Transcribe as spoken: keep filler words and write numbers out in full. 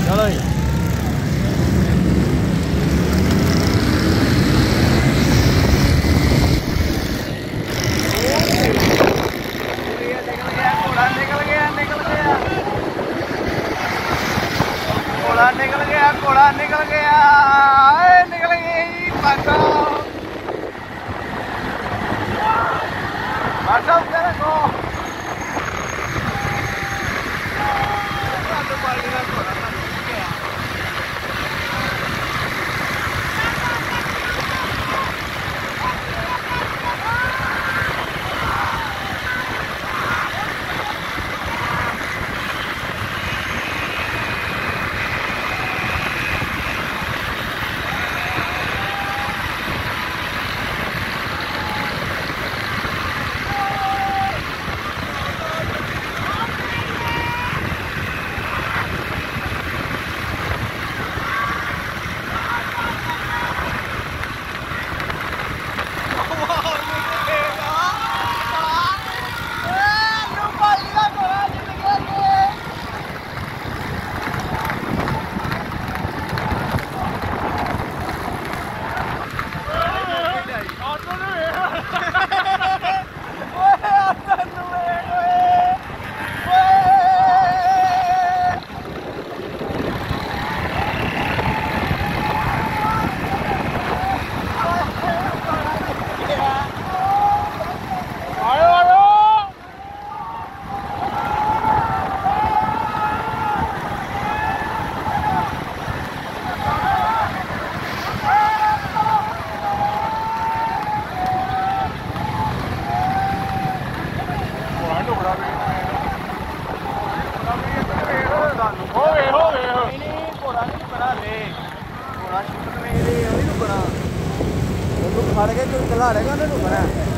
चलो जी घोड़ा निकल गया घोड़ा निकल गया निकल गई पासा पासा तेरे को ਹੋਵੇ ਹੋਵੇ ਨਹੀਂ ਘੋੜਾ ਨਹੀਂ ਬਣਾ ਲੈ ਘੋੜਾ ਸ਼ੁਕਰ ਮੇਰੇ ਉਹਨੂੰ ਬਣਾ ਉਹਨੂੰ ਫੜ ਕੇ ਕੋਈ ਖਿਲਾੜੇਗਾ ਉਹਨੂੰ ਬਣਾ